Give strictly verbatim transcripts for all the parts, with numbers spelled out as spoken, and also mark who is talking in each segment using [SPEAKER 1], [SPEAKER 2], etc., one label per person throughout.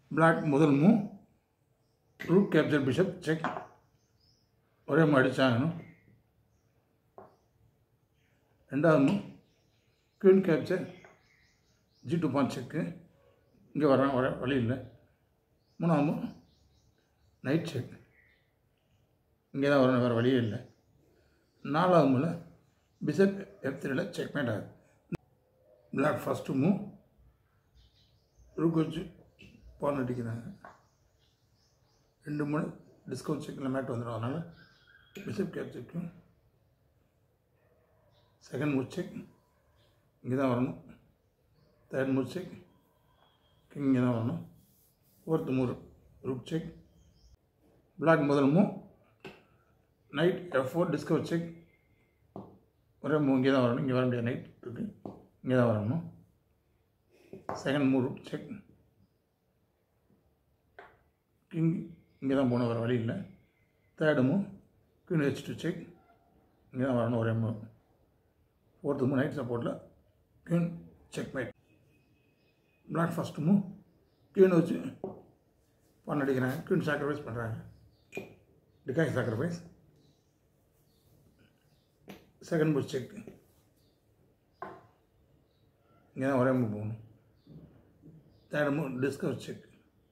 [SPEAKER 1] Black முதல் move rook capture bishop check ஒரே move அடித்தாகணும். ரெண்டாவது move queen capture G two pawn check, இங்கே வர வர வழி இல்லை. மூணாவது மூவ் நைட் செக், இங்கே தான் வரணும், வேறு வழியே இல்லை. நாலாவது மூவில் பிஷப் எஃப் த்ரீல செக்மேட் ஆகுது. பிளாக் ஃபஸ்ட்டு மூவ் ரூக் வச்சு பான் அடிக்கிறாங்க. ரெண்டு மூணு டிஸ்கவுண்ட் செக்கில் மேட் வந்துடும். அதனால் பிஷப் கேப்சருக்கு செகண்ட் மூவ் செக், இங்கே தான் வரணும். தேர்ட் மூவ் செக், கிங் இங்கே தான் வரணும். Fourth move rook check. Black முதல் move knight F four discover check, ஒரே மூவ் இங்கே தான் வரணும். இங்கே வர முடியாது, நைட் இருக்குது, இங்கே தான் வரணும். Second move rook check, king இங்கே தான் போகணும், வர வழி இல்லை. Third move queen H two check, இங்கே தான் வரணும், ஒரே மூவ். ஃபோர்த்து மூவ் நைட் சப்போர்ட்டில் queen checkmate. Black first move queen வச்சு பான் அடிக்கிறாங்க. குயின் சாக்ரிஃபைஸ் பண்ணுறாங்க, decoy sacrifice. Second move check, இங்கே தான் ஒரே மூவ் போகணும். Third move discover check,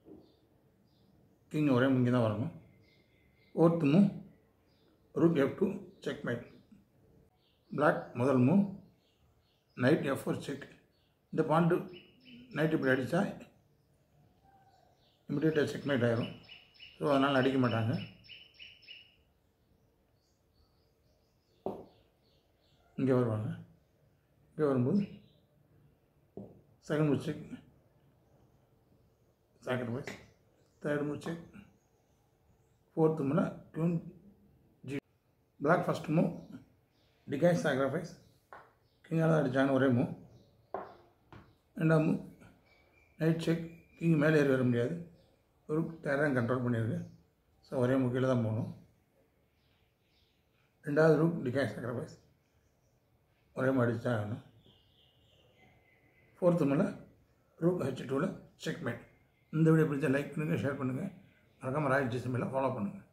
[SPEAKER 1] king ஒரே மூவ் இங்கே தான் வரணும். Fourth move rook F two checkmate. Black முதல் move knight F four check. இந்த பாண்டு நைட் இப்படி அடித்தா இமிடியேட்டாக செக் மேட் ஆகிரும். ஸோ அதனால் அடிக்க மாட்டாங்க. இங்கே வருவாங்க. இங்கே வரும்போது second move check sacrifice. Third move check. Fourth மூவ்ல queen G. Black first move decoy sacrifice, கிங்கால் தான் அடித்தாங்க, ஒரே மூவ். ரெண்டாவது மூவ் நைட் செக், கிங் மேலே ஏறி வர முடியாது, ஒரு டேரம் கண்ட்ரோல் பண்ணியிருக்கு. ஸோ ஒரே மூவ் கீழே தான் போகணும். ரெண்டாவது ரூக் டிகாய் சாக்ரிஃபைஸ், ஒரே மூவ் அடித்தா ஆகணும். ஃபோர்த்து மேலே ரூக் ஹெச் டூவில் செக் மேட். இந்த வீடியோ பிடிச்சா லைக் பண்ணுங்கள், ஷேர் பண்ணுங்கள். மறக்காமல் ராயல் ஜிஎஸ்எம்மில் ஃபாலோ பண்ணுங்கள்.